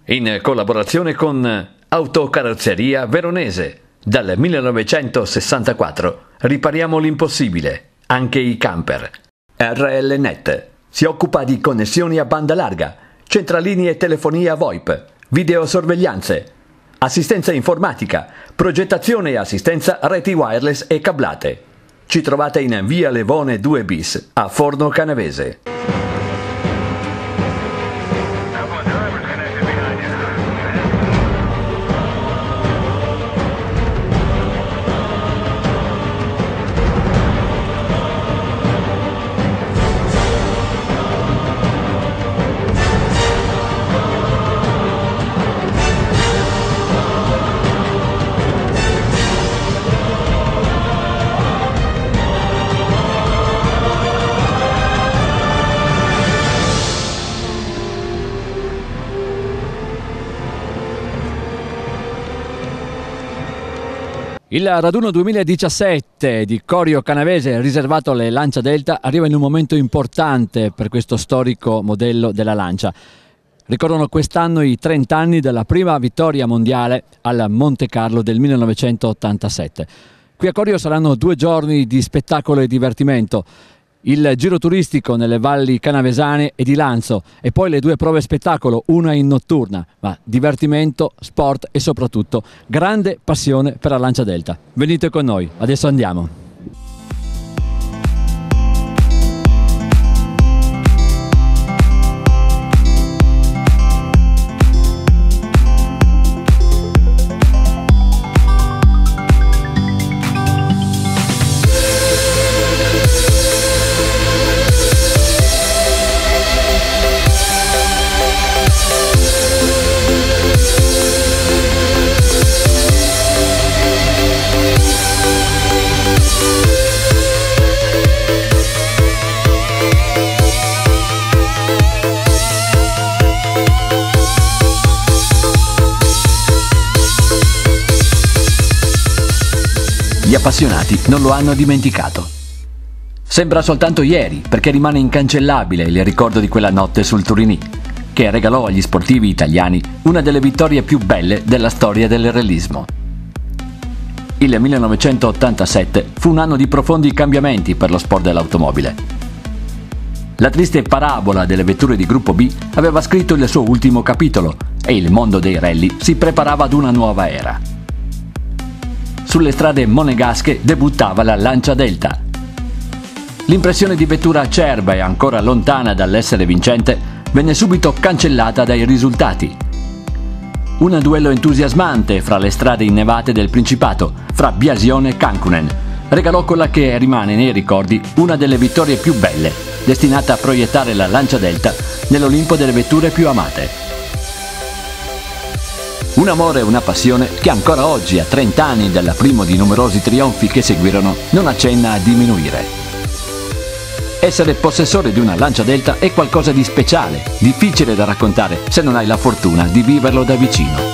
in collaborazione con Autocarrozzeria Veronese. Dal 1964 ripariamo l'impossibile, anche i camper. RLNet si occupa di connessioni a banda larga, centralinee e telefonia VoIP, videosorveglianze, assistenza informatica, progettazione e assistenza reti wireless e cablate. Ci trovate in via Levone 2 bis a Forno Canavese. Il raduno 2017 di Corio Canavese riservato alle Lancia Delta arriva in un momento importante per questo storico modello della Lancia. Ricorrono quest'anno i 30 anni della prima vittoria mondiale al Monte Carlo del 1987. Qui a Corio saranno 2 giorni di spettacolo e divertimento. Il giro turistico nelle valli canavesane e di Lanzo e poi le 2 prove spettacolo, una in notturna, ma divertimento, sport e soprattutto grande passione per la Lancia Delta. Venite con noi, adesso andiamo. Gli appassionati non lo hanno dimenticato. Sembra soltanto ieri, perché rimane incancellabile il ricordo di quella notte sul Turini, che regalò agli sportivi italiani una delle vittorie più belle della storia del rallismo. Il 1987 fu un anno di profondi cambiamenti per lo sport dell'automobile. La triste parabola delle vetture di gruppo B aveva scritto il suo ultimo capitolo e il mondo dei rally si preparava ad una nuova era. Sulle strade monegasche debuttava la Lancia Delta. L'impressione di vettura acerba e ancora lontana dall'essere vincente venne subito cancellata dai risultati. Un duello entusiasmante fra le strade innevate del Principato, fra Biasione e Kankkunen, regalò quella che rimane nei ricordi una delle vittorie più belle, destinata a proiettare la Lancia Delta nell'Olimpo delle vetture più amate. Un amore e una passione che ancora oggi, a 30 anni dal primo di numerosi trionfi che seguirono, non accenna a diminuire. Essere possessore di una Lancia Delta è qualcosa di speciale, difficile da raccontare se non hai la fortuna di viverlo da vicino.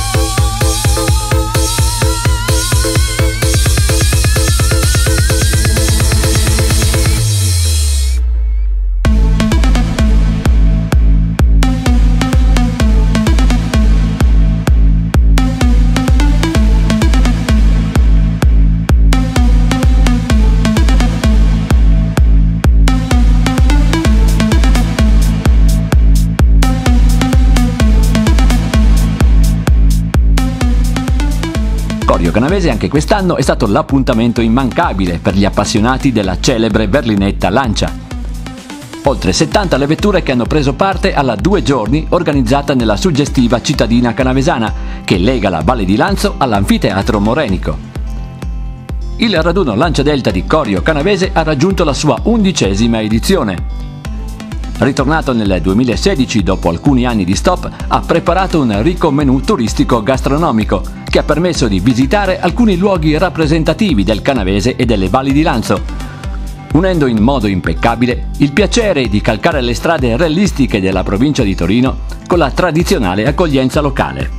Corio Canavese anche quest'anno è stato l'appuntamento immancabile per gli appassionati della celebre berlinetta Lancia. Oltre 70 le vetture che hanno preso parte alla 2 giorni organizzata nella suggestiva cittadina canavesana, che lega la Valle di Lanzo all'Anfiteatro Morenico. Il raduno Lancia Delta di Corio Canavese ha raggiunto la sua 11ª edizione. Ritornato nel 2016 dopo alcuni anni di stop, ha preparato un ricco menù turistico gastronomico che ha permesso di visitare alcuni luoghi rappresentativi del Canavese e delle valli di Lanzo, unendo in modo impeccabile il piacere di calcare le strade rallistiche della provincia di Torino con la tradizionale accoglienza locale.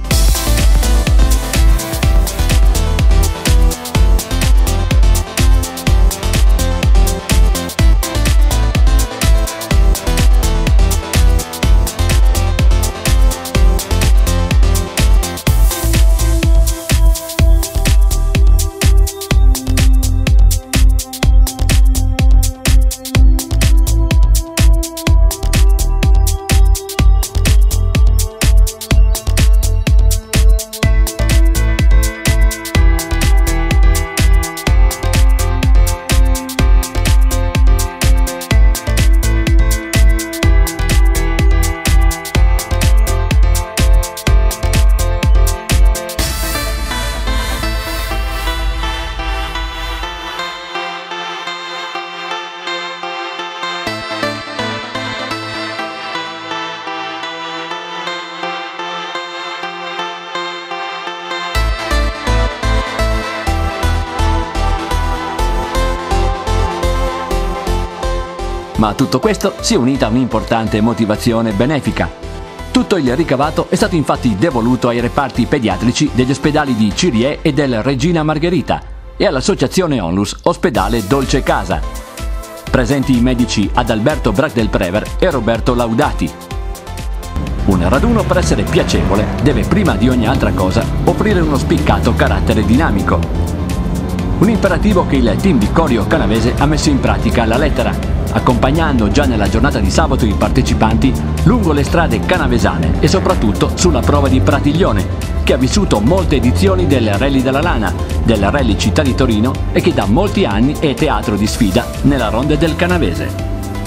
Ma a tutto questo si è unita un'importante motivazione benefica. Tutto il ricavato è stato infatti devoluto ai reparti pediatrici degli ospedali di Cirie e del Regina Margherita e all'associazione Onlus Ospedale Dolce Casa. Presenti i medici Adalberto Bracdelprever e Roberto Laudati. Un raduno, per essere piacevole, deve prima di ogni altra cosa offrire uno spiccato carattere dinamico. Un imperativo che il team di Corio Canavese ha messo in pratica alla lettera, accompagnando già nella giornata di sabato i partecipanti lungo le strade canavesane e soprattutto sulla prova di Pratiglione, che ha vissuto molte edizioni del Rally della Lana, del Rally Città di Torino e che da molti anni è teatro di sfida nella Ronde del Canavese.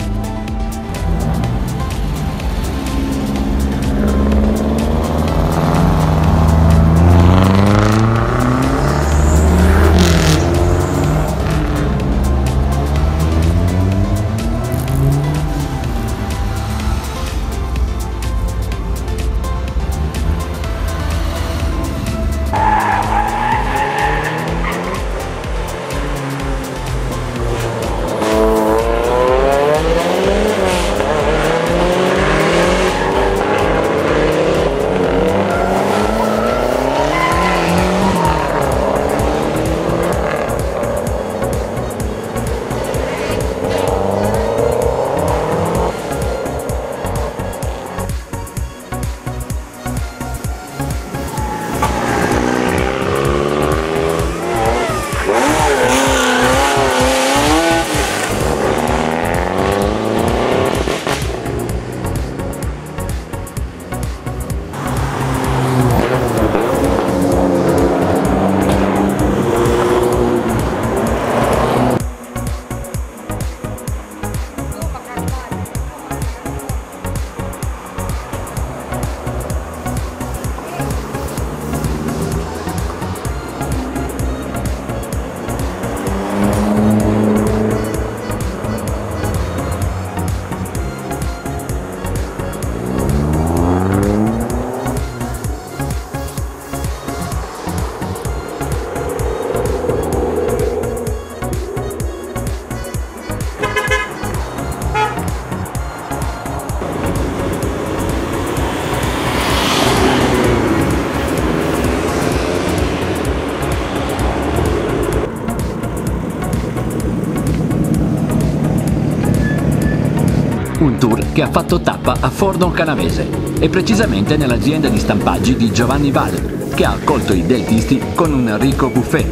Un tour che ha fatto tappa a Forno Canavese e precisamente nell'azienda di stampaggi di Giovanni Valle, che ha accolto i deltisti con un ricco buffet.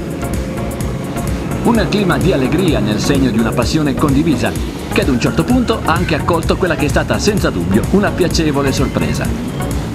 Un clima di allegria nel segno di una passione condivisa, che ad un certo punto ha anche accolto quella che è stata senza dubbio una piacevole sorpresa.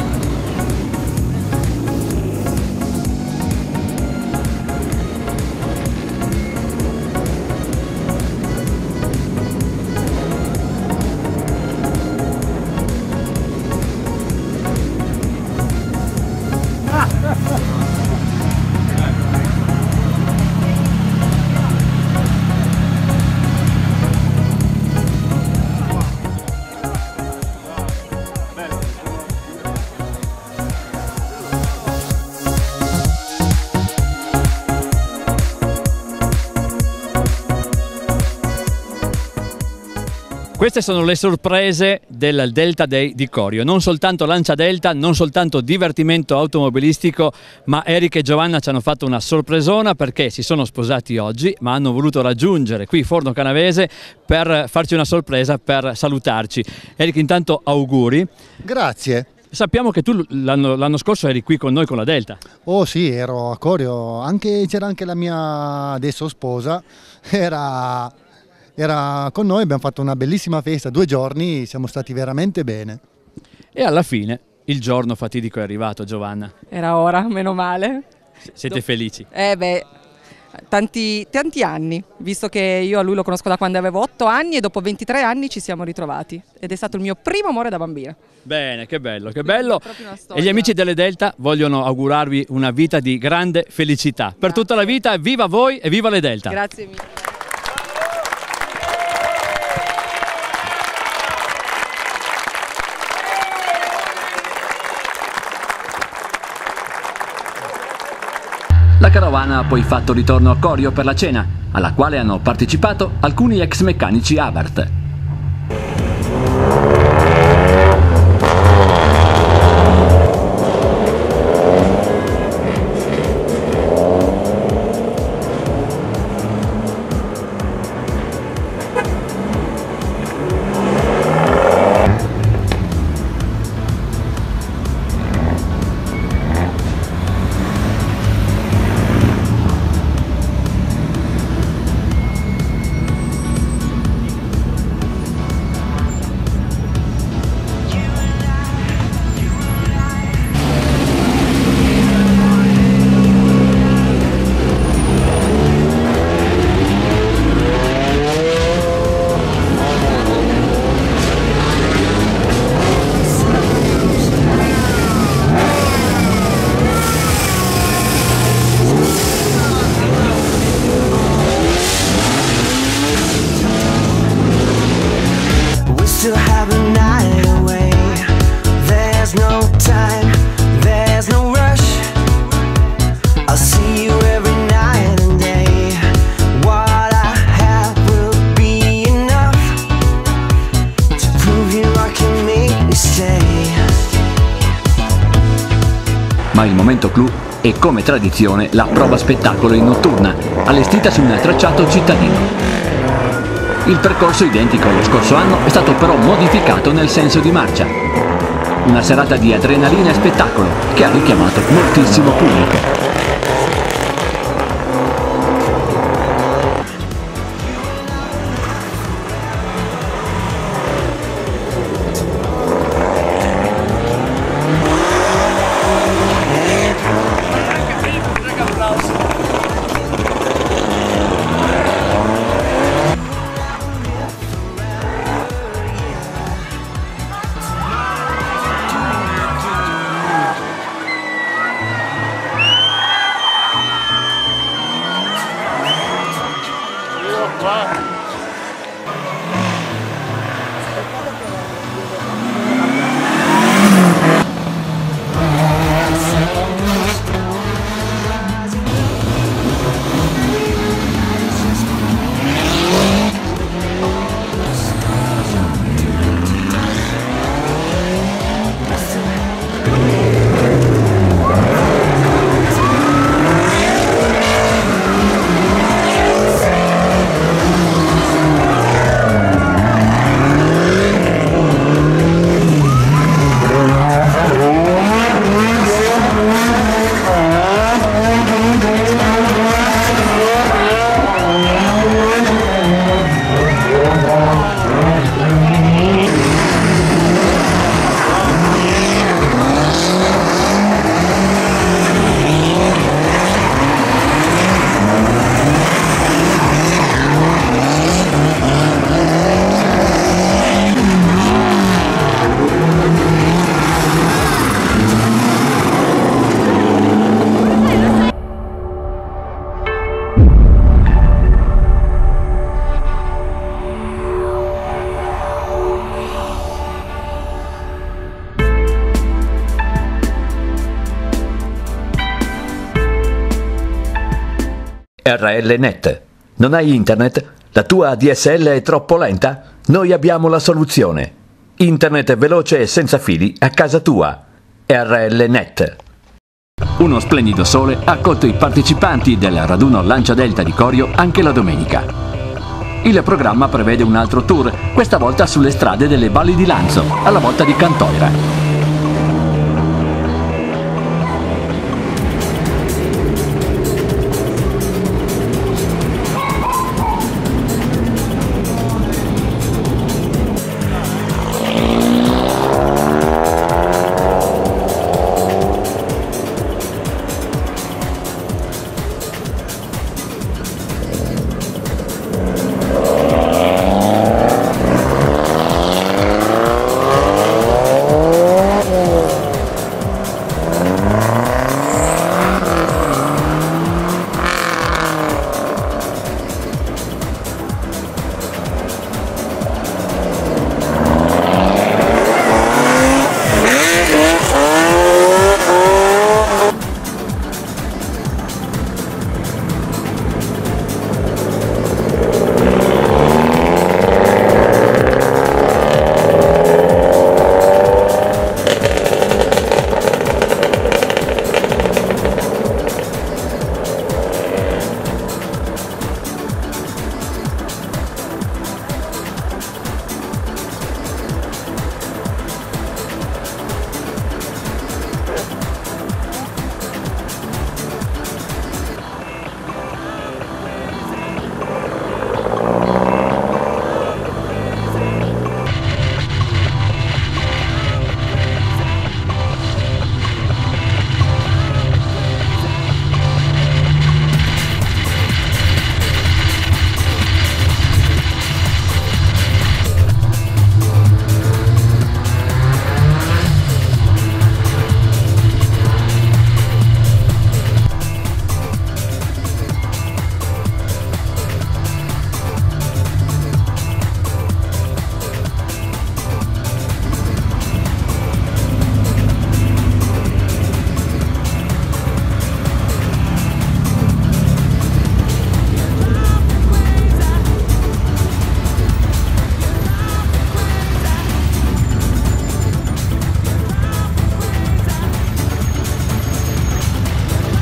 Queste sono le sorprese del Delta Day di Corio, non soltanto Lancia Delta, non soltanto divertimento automobilistico, ma Eric e Giovanna ci hanno fatto una sorpresona perché si sono sposati oggi, ma hanno voluto raggiungere qui Forno Canavese per farci una sorpresa, per salutarci. Eric, intanto auguri. Grazie. Sappiamo che tu l'anno scorso eri qui con noi con la Delta. Oh sì, ero a Corio, c'era anche la mia adesso sposa, era con noi, abbiamo fatto una bellissima festa, 2 giorni, siamo stati veramente bene. E alla fine il giorno fatidico è arrivato, Giovanna. Era ora, meno male. Siete felici? Tanti anni, visto che io a lui lo conosco da quando avevo 8 anni e dopo 23 anni ci siamo ritrovati ed è stato il mio primo amore da bambina. Bene, che bello, che bello. E gli amici delle Delta vogliono augurarvi una vita di grande felicità. Grazie. Per tutta la vita, viva voi e viva le Delta. Grazie mille. La carovana ha poi fatto ritorno a Corio per la cena, alla quale hanno partecipato alcuni ex meccanici Abarth. time, there's no rush. I'll see you every night and day. What I have will be enough to prove you I can make me stay. Ma il momento clou è, come tradizione, la prova spettacolo in notturna, allestita su un tracciato cittadino. Il percorso, identico allo scorso anno, è stato però modificato nel senso di marcia. Una serata di adrenalina e spettacolo che ha richiamato moltissimo pubblico. RL-Net. Non hai internet? La tua ADSL è troppo lenta? Noi abbiamo la soluzione. Internet veloce e senza fili a casa tua. RL-Net. Uno splendido sole ha accolto i partecipanti del raduno Lancia Delta di Corio anche la domenica. Il programma prevede un altro tour, questa volta sulle strade delle valli di Lanzo, alla volta di Cantoira.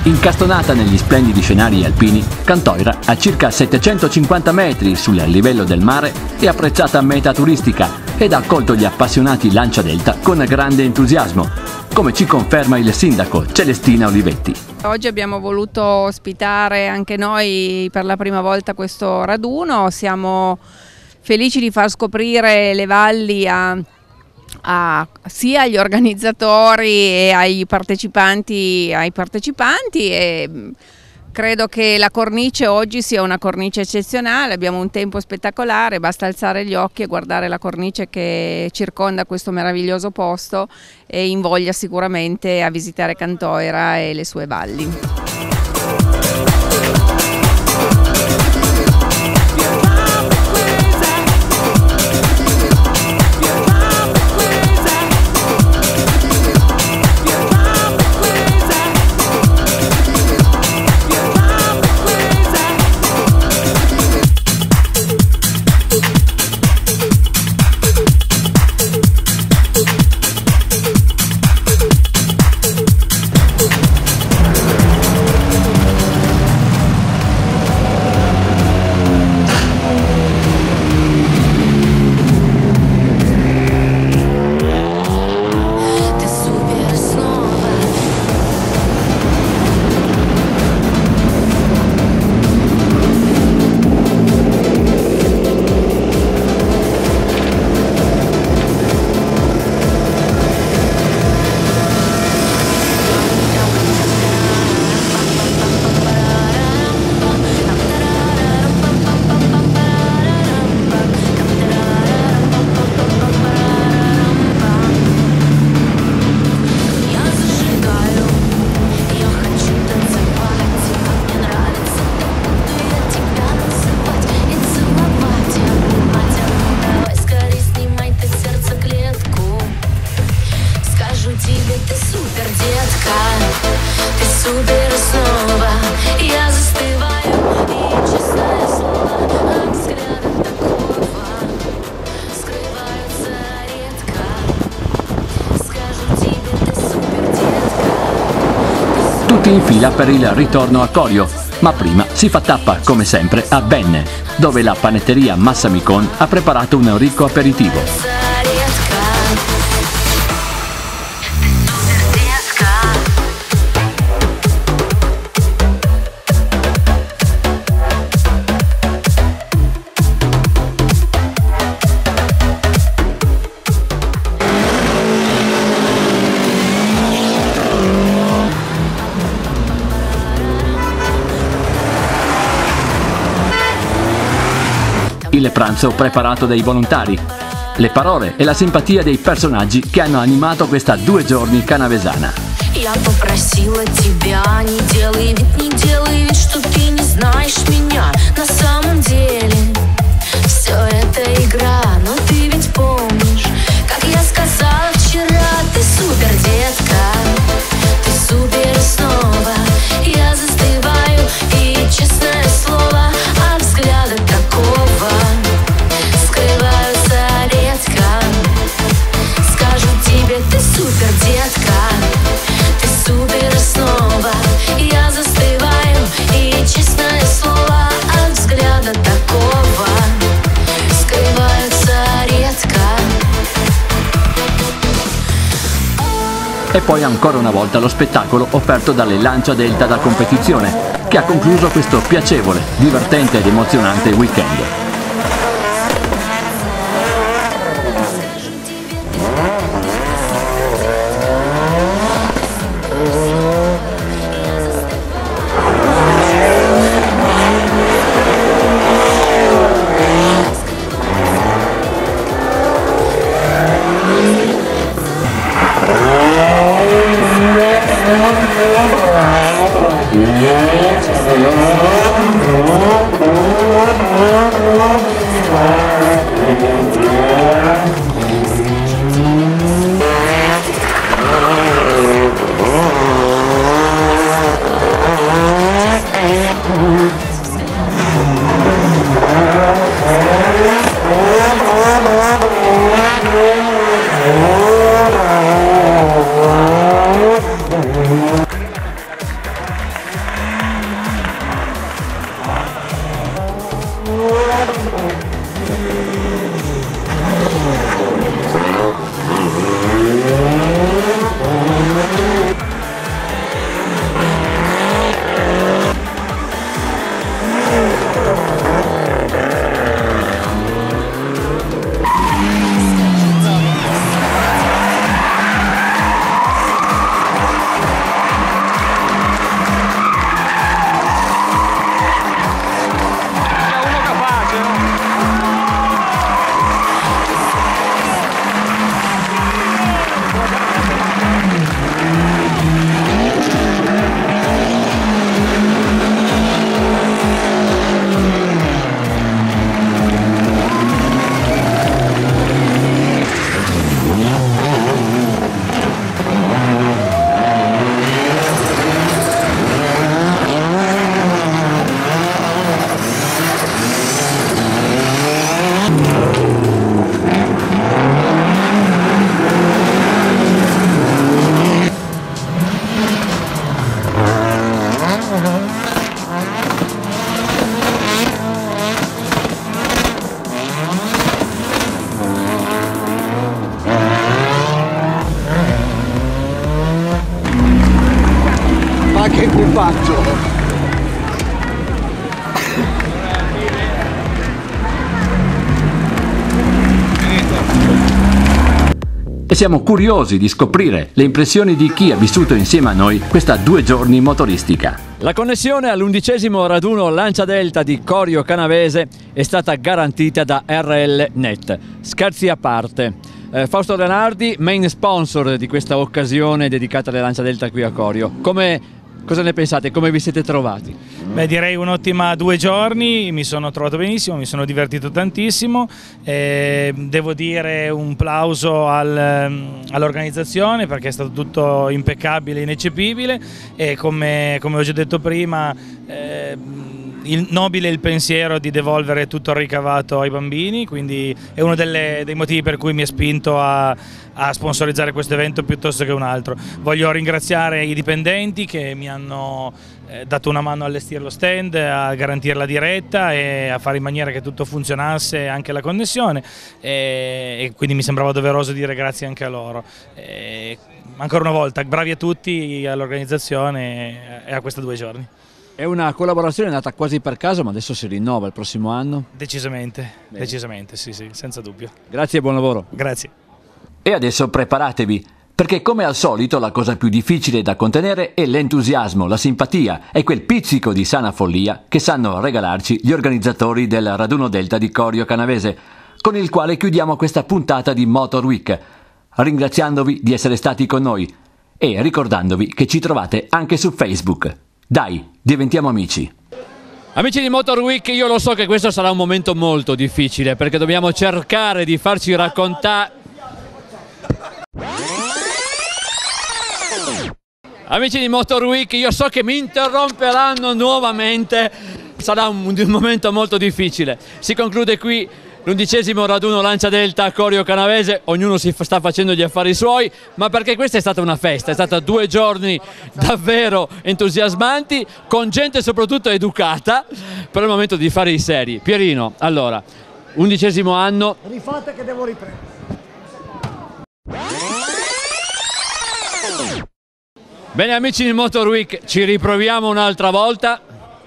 Incastonata negli splendidi scenari alpini, Cantoira, a circa 750 metri sul livello del mare, è apprezzata meta turistica ed ha accolto gli appassionati Lancia Delta con grande entusiasmo, come ci conferma il sindaco Celestina Olivetti. Oggi abbiamo voluto ospitare anche noi per la prima volta questo raduno, siamo felici di far scoprire le valli sia agli organizzatori e ai partecipanti e credo che la cornice oggi sia una cornice eccezionale, abbiamo un tempo spettacolare, basta alzare gli occhi e guardare la cornice che circonda questo meraviglioso posto e invoglia sicuramente a visitare Cantoira e le sue valli. Tutti in fila per il ritorno a Corio, ma prima si fa tappa, come sempre, a Benne, dove la panetteria Massamicon ha preparato un ricco aperitivo. Il pranzo preparato dai volontari, le parole e la simpatia dei personaggi che hanno animato questa 2 giorni canavesana. Я попросила тебя, не делай вид, что ты не знаешь меня. На самом деле, все это игра, но ты ведь помнишь, как я сказала вчера, ты супер, детка, ты супер снова. Я застываю, и честное слово, от взгляда такого скрываются редко. Скажу тебе, ты супер, детка, ты супер снова. Я застываю, и честное слово, от взгляда такого скрываются редко. E poi ancora una volta lo spettacolo offerto dalle Lancia Delta da competizione, che ha concluso questo piacevole, divertente ed emozionante weekend. Ma che faccio? E siamo curiosi di scoprire le impressioni di chi ha vissuto insieme a noi questa 2 giorni motoristica. La connessione all'11° raduno Lancia Delta di Corio Canavese è stata garantita da RL Net. Scherzi a parte. Fausto Renardi, main sponsor di questa occasione dedicata alle Lancia Delta qui a Corio. Cosa ne pensate? Come vi siete trovati? Beh, direi un'ottima 2 giorni, mi sono trovato benissimo, mi sono divertito tantissimo, devo dire un plauso all'organizzazione perché è stato tutto impeccabile, ineccepibile e come ho già detto prima nobile il pensiero di devolvere tutto il ricavato ai bambini, quindi è uno dei motivi per cui mi ha spinto a sponsorizzare questo evento piuttosto che un altro. Voglio ringraziare i dipendenti che mi hanno dato una mano a allestire lo stand, a garantire la diretta e a fare in maniera che tutto funzionasse, anche la connessione, e quindi mi sembrava doveroso dire grazie anche a loro. Ancora una volta, bravi a tutti, all'organizzazione e a questi 2 giorni. È una collaborazione nata quasi per caso, ma adesso si rinnova il prossimo anno? Decisamente, decisamente, sì, senza dubbio. Grazie e buon lavoro. Grazie. E adesso preparatevi, perché come al solito la cosa più difficile da contenere è l'entusiasmo, la simpatia e quel pizzico di sana follia che sanno regalarci gli organizzatori del raduno Delta di Corio Canavese, con il quale chiudiamo questa puntata di Motor Week, ringraziandovi di essere stati con noi e ricordandovi che ci trovate anche su Facebook. Dai, diventiamo amici! Amici di Motor Week, io lo so che questo sarà un momento molto difficile perché dobbiamo cercare di farci raccontare... Amici di Motor Week, io so che mi interromperanno nuovamente, sarà un momento molto difficile. Si conclude qui l'11° raduno Lancia Delta a Corio Canavese, ognuno si sta facendo gli affari suoi, ma perché questa è stata una festa, è stata 2 giorni davvero entusiasmanti, con gente soprattutto educata, però è il momento di fare i seri. Pierino, allora, 11° anno... Rifate che devo riprendere. Bene amici di Motor Week, ci riproviamo un'altra volta.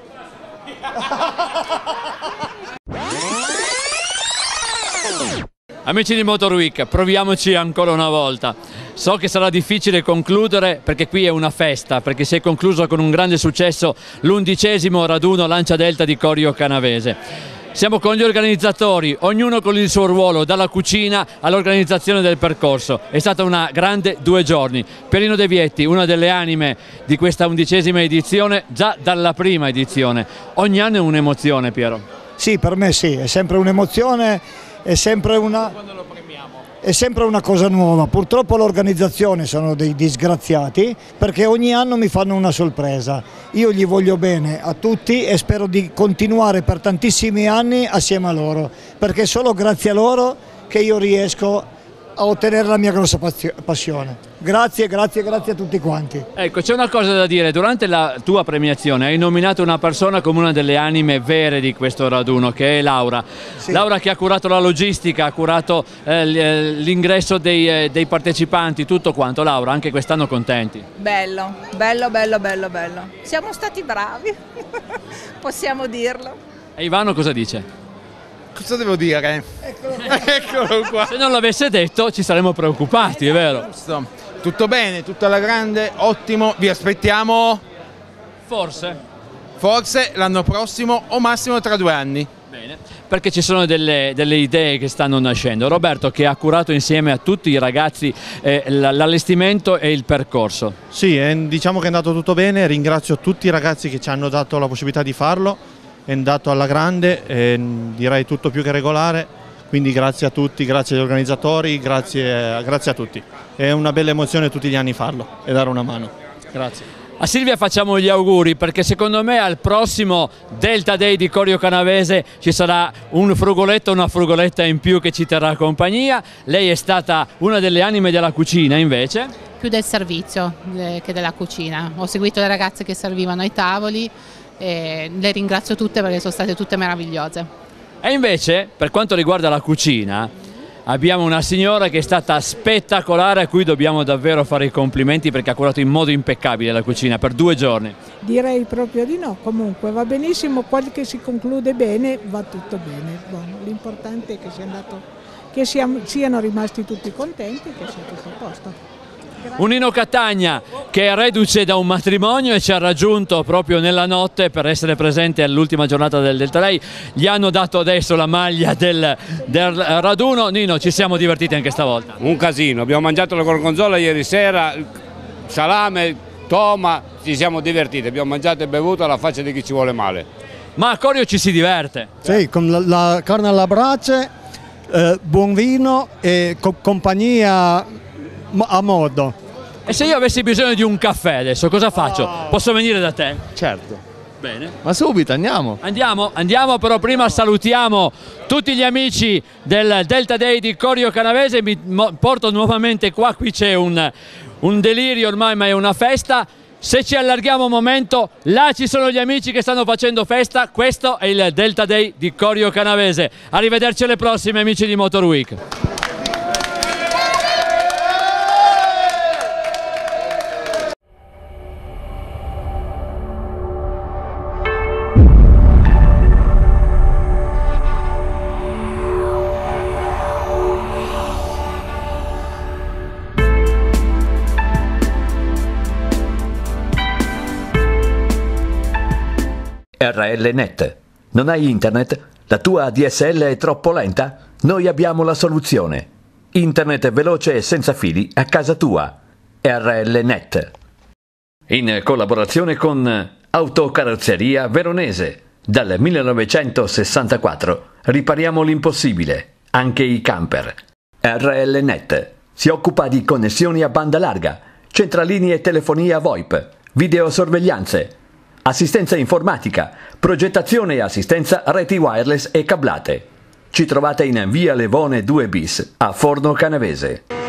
Amici di Motor Week, proviamoci ancora una volta. So che sarà difficile concludere perché qui è una festa, perché si è concluso con un grande successo l'11° raduno Lancia Delta di Corio Canavese. Siamo con gli organizzatori, ognuno con il suo ruolo, dalla cucina all'organizzazione del percorso. È stata una grande 2 giorni. Pierino De Vietti, una delle anime di questa 11ª edizione, già dalla prima edizione. Ogni anno è un'emozione, Piero. Sì, per me sì, è sempre un'emozione, è sempre una cosa nuova. Purtroppo l'organizzazione sono dei disgraziati perché ogni anno mi fanno una sorpresa. Io gli voglio bene a tutti e spero di continuare per tantissimi anni assieme a loro, perché è solo grazie a loro che io riesco a ottenere la mia grossa passione. Grazie a tutti quanti. Ecco, c'è una cosa da dire, durante la tua premiazione hai nominato una persona come una delle anime vere di questo raduno, che è Laura. Sì. Laura che ha curato la logistica, ha curato l'ingresso dei partecipanti, tutto quanto. Laura, anche quest'anno contenti? Bello. Siamo stati bravi, possiamo dirlo. E Ivano cosa dice? Cosa devo dire? Eccolo qua. Se non l'avesse detto ci saremmo preoccupati, è vero? Tutto bene, tutto alla grande, ottimo, vi aspettiamo forse l'anno prossimo o massimo tra 2 anni. Bene, perché ci sono delle idee che stanno nascendo. Roberto, che ha curato insieme a tutti i ragazzi l'allestimento e il percorso. Sì, diciamo che è andato tutto bene, ringrazio tutti i ragazzi che ci hanno dato la possibilità di farlo. È andato alla grande, direi tutto più che regolare, quindi grazie a tutti, grazie agli organizzatori, grazie a tutti. È una bella emozione tutti gli anni farlo e dare una mano. Grazie. A Silvia facciamo gli auguri perché secondo me al prossimo Delta Day di Corio Canavese ci sarà un frugoletto, una frugoletta in più che ci terrà compagnia. Lei è stata una delle anime della cucina invece? Più del servizio che della cucina. Ho seguito le ragazze che servivano ai tavoli. E le ringrazio tutte perché sono state tutte meravigliose. E invece per quanto riguarda la cucina abbiamo una signora che è stata spettacolare, a cui dobbiamo davvero fare i complimenti perché ha curato in modo impeccabile la cucina per 2 giorni. Direi proprio di no, comunque va benissimo, quel che si conclude bene va tutto bene. Buono, l'importante è che sia andato, che siano rimasti tutti contenti e che sia tutto a posto. Un Nino Catania che è reduce da un matrimonio e ci ha raggiunto proprio nella notte per essere presente all'ultima giornata del Delta Day. Gli hanno dato adesso la maglia del raduno. Nino, ci siamo divertiti anche stavolta. Un casino, abbiamo mangiato la gorgonzola ieri sera, salame, toma, ci siamo divertiti, abbiamo mangiato e bevuto alla faccia di chi ci vuole male. Ma a Corio ci si diverte. Sì, con la carne alla brace, buon vino e compagnia a modo. E se io avessi bisogno di un caffè adesso, cosa faccio? Posso venire da te? Certo. Bene. Ma subito, andiamo. Andiamo, però prima salutiamo tutti gli amici del Delta Day di Corio Canavese. Mi porto nuovamente qua, qui c'è un delirio ormai, ma è una festa. Se ci allarghiamo un momento, là ci sono gli amici che stanno facendo festa. Questo è il Delta Day di Corio Canavese. Arrivederci alle prossime, amici di Motor Week. RL.net. Non hai internet? La tua DSL è troppo lenta? Noi abbiamo la soluzione. Internet veloce e senza fili a casa tua. RL.net. In collaborazione con Autocarrozzeria Veronese. Dal 1964 ripariamo l'impossibile, anche i camper. RL.net si occupa di connessioni a banda larga, centraline e telefonia VoIP, videosorveglianze, assistenza informatica, progettazione e assistenza reti wireless e cablate. Ci trovate in via Levone 2 bis a Forno Canavese.